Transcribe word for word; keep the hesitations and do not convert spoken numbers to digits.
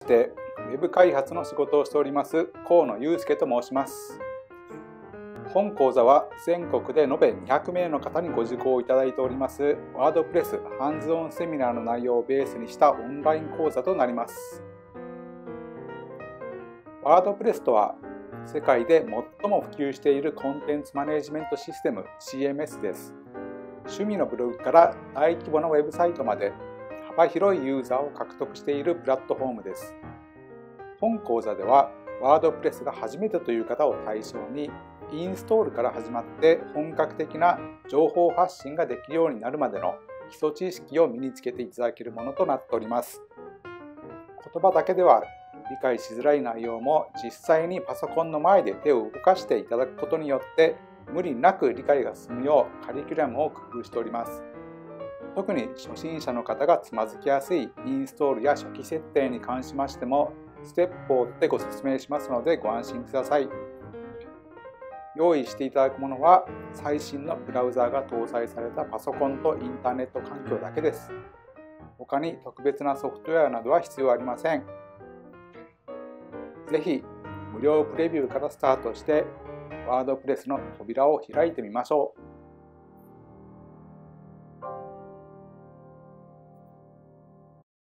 してウェブ開発の仕事をしております河野祐介と申します。本講座は全国で延べにひゃくめいの方にご受講いただいておりますワードプレスハンズオンセミナーの内容をベースにしたオンライン講座となります。ワードプレスとは世界で最も普及しているコンテンツマネジメントシステム シーエムエス です。趣味のブログから大規模なウェブサイトまで幅広いユーザーを獲得しているプラットフォームです。本講座ではワードプレスが初めてという方を対象にインストールから始まって本格的な情報発信ができるようになるまでの基礎知識を身につけていただけるものとなっております。言葉だけでは理解しづらい内容も実際にパソコンの前で手を動かしていただくことによって無理なく理解が進むようカリキュラムを工夫しております。特に初心者の方がつまずきやすいインストールや初期設定に関しましてもステップを追ってご説明しますのでご安心ください。用意していただくものは最新のブラウザーが搭載されたパソコンとインターネット環境だけです。他に特別なソフトウェアなどは必要ありません。ぜひ無料プレビューからスタートしてワードプレスの扉を開いてみましょう。